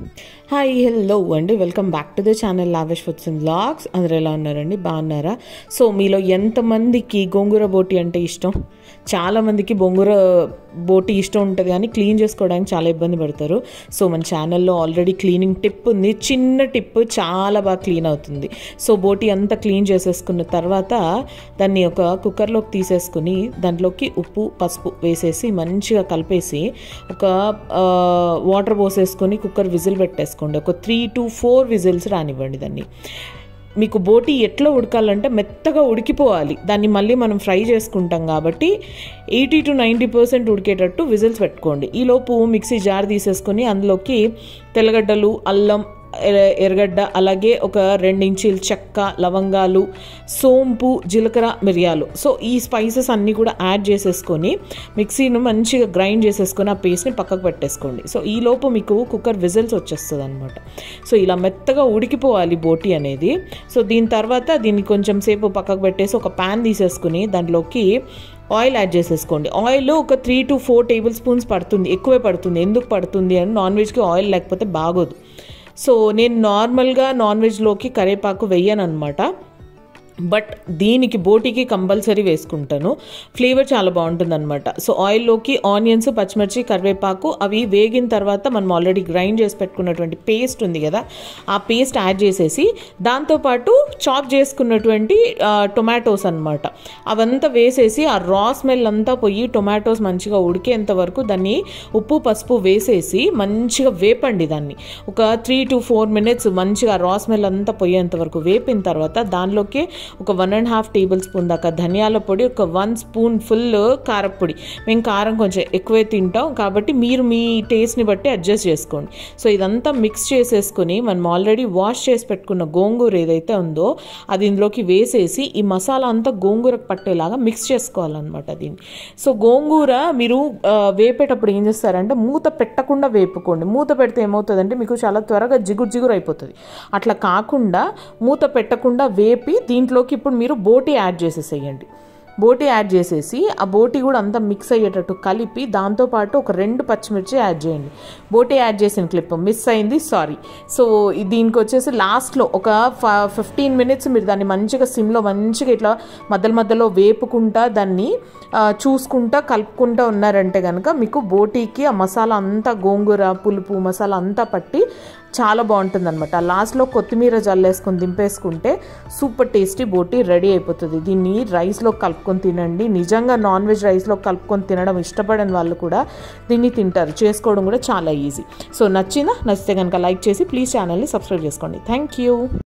Hi hello అండి, welcome back to the channel lavish foods and vlogs. అందరూ ఎలా ఉన్నారండి? బాగున్నారా? సో మీలో ఎంతమందికి గోంగూర బోటి అంటే ఇష్టం? చాలామందికి గోంగూర బోటి ఇష్టం ఉంటుంది, కానీ క్లీన్ చేసుకోవడానికి చాలా ఇబ్బంది పడతారు. సో మన ఛానల్లో ఆల్రెడీ క్లీనింగ్ టిప్ ఉంది, చిన్న టిప్, చాలా బాగా క్లీన్ అవుతుంది. సో బోటి అంతా క్లీన్ చేసేసుకున్న తర్వాత దాన్ని ఒక కుక్కర్లోకి తీసేసుకుని దాంట్లోకి ఉప్పు పసుపు వేసేసి మంచిగా కలిపేసి ఒక వాటర్ పోసేసుకొని కుక్కర్ విజిల్ పెట్టేసుకోండి. ఒక 3 to 4 విజిల్స్ రానివ్వండి. దాన్ని మీకు బోటి ఎట్లా ఉడకాలంటే మెత్తగా ఉడికిపోవాలి. దాన్ని మళ్ళీ మనం ఫ్రై చేసుకుంటాం కాబట్టి 80 to 90% ఉడికేటట్టు విజిల్స్ పెట్టుకోండి. ఈలోపు మిక్సీ జార్ తీసేసుకొని అందులోకి తెల్లగడ్డలు, అల్లం, ఎర్రగడ్డ, అలాగే ఒక 2 ఇంచీల చెక్క, లవంగాలు, సోంపు, జీలకర్ర, మిరియాలు, సో ఈ స్పైసెస్ అన్నీ కూడా యాడ్ చేసేసుకొని మిక్సీను మంచిగా గ్రైండ్ చేసేసుకొని ఆ పేస్ట్ని పక్కకు పెట్టేసుకోండి. సో ఈలోపు మీకు కుక్కర్ విజిల్స్ వచ్చేస్తుంది అనమాట. సో ఇలా మెత్తగా ఉడికిపోవాలి బోటి అనేది. సో దీని తర్వాత దీన్ని కొంచెం సేపు పక్కకు పెట్టేసి ఒక ప్యాన్ తీసేసుకుని దాంట్లోకి ఆయిల్ యాడ్ చేసేసుకోండి. ఆయిల్ ఒక 3 to 4 టేబుల్ స్పూన్స్ పడుతుంది, ఎక్కువే పడుతుంది. ఎందుకు పడుతుంది అని, నాన్ వెజ్కి ఆయిల్ లేకపోతే బాగోదు. సో నేను నార్మల్గా నాన్ వెజ్లోకి కరివేపాకు వెయ్యను అనమాట, బట్ దీనికి బోటికి కంపల్సరీ వేసుకుంటాను. ఫ్లేవర్ చాలా బాగుంటుంది అనమాట. సో ఆయిల్లోకి ఆనియన్స్, పచ్చిమిర్చి, కరివేపాకు అవి వేగిన తర్వాత మనం ఆల్రెడీ గ్రైండ్ చేసి పెట్టుకున్నటువంటి పేస్ట్ ఉంది కదా, ఆ పేస్ట్ యాడ్ చేసేసి దాంతోపాటు చాప్ చేసుకున్నటువంటి టొమాటోస్ అనమాట, అవంతా వేసేసి ఆ రా స్మెల్ అంతా పోయి టొమాటోస్ మంచిగా ఉడికేంత వరకు దాన్ని ఉప్పు పసుపు వేసేసి మంచిగా వేపండి. దాన్ని ఒక 3 to 4 minutes మంచిగా రా స్మెల్ అంతా పోయేంత వరకు వేపిన తర్వాత దానిలోకి ఒక 1.5 టేబుల్ స్పూన్ దాకా ధనియాల పొడి, ఒక 1 స్పూన్ ఫుల్ కారపొడి. మేము కారం కొంచెం ఎక్కువే తింటాం కాబట్టి మీరు మీ టేస్ట్ని బట్టి అడ్జస్ట్ చేసుకోండి. సో ఇదంతా మిక్స్ చేసేసుకొని మనం ఆల్రెడీ వాష్ చేసి పెట్టుకున్న గోంగూర ఏదైతే ఉందో అది ఇందులోకి వేసేసి ఈ మసాలా అంతా గోంగూరకు పట్టేలాగా మిక్స్ చేసుకోవాలన్నమాట దీన్ని. సో గోంగూర మీరు వేపేటప్పుడు ఏం చేస్తారంటే మూత పెట్టకుండా వేపుకోండి. మూత పెడితే ఏమవుతుందంటే మీకు చాలా త్వరగా జిగురు అయిపోతుంది. అట్లా కాకుండా మూత పెట్టకుండా వేపి దీంట్లోకి ఇప్పుడు మీరు బోటి యాడ్ చేసేసేయండి. బోటి యాడ్ చేసేసి ఆ బోటి కూడా అంతా మిక్స్ అయ్యేటట్టు కలిపి దాంతోపాటు ఒక 2 పచ్చిమిర్చి యాడ్ చేయండి. బోటి యాడ్ చేసిన క్లిప్ మిస్ అయింది, సారీ. సో దీనికి వచ్చేసి లాస్ట్లో ఒక 15 minutes మీరు దాన్ని మంచిగా సిమ్లో మంచిగా ఇట్లా మధ్యలో వేపుకుంటా దాన్ని చూసుకుంటా కలుపుకుంటా ఉన్నారంటే కనుక మీకు బోటీకి ఆ మసాలా అంతా గోంగూర పులుపు మసాలా అంతా పట్టి చాలా బాగుంటుంది అనమాట. లాస్ట్లో కొత్తిమీర జల్లేసుకొని దింపేసుకుంటే సూపర్ టేస్టీ బోటీ రెడీ అయిపోతుంది. దీన్ని రైస్లో కలుపుకొని తినండి. నిజంగా నాన్ వెజ్ రైస్లో కలుపుకొని తినడం ఇష్టపడని వాళ్ళు కూడా దీన్ని తింటారు. చేసుకోవడం కూడా చాలా ఈజీ. సో నచ్చితే కనుక లైక్ చేసి ప్లీజ్ ఛానల్ని సబ్స్క్రైబ్ చేసుకోండి. Thank you.